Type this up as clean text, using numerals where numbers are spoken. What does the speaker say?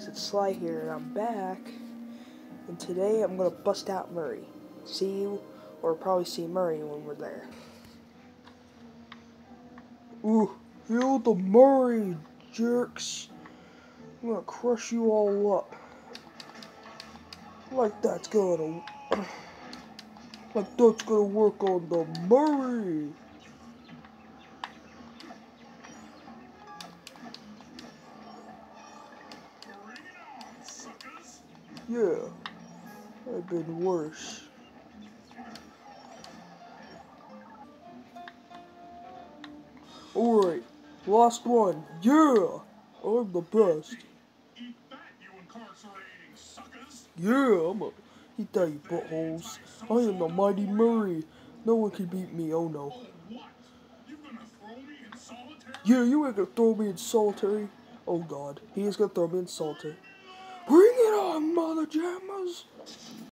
guys, it's Sly here, and I'm back, and today I'm gonna bust out Murray. See you, or probably see Murray when we're there. Ooh, feel the Murray, jerks. I'm gonna crush you all up. Like that's gonna work on the Murray. Yeah, I've been worse. Alright, last one. Yeah, I'm the best. Yeah, I'm a... Eat that, you buttholes. I am the mighty Murray. No one can beat me, oh no. Yeah, you ain't gonna throw me in solitary. Oh god, he is gonna throw me in solitary. Bring it on, mother jammers!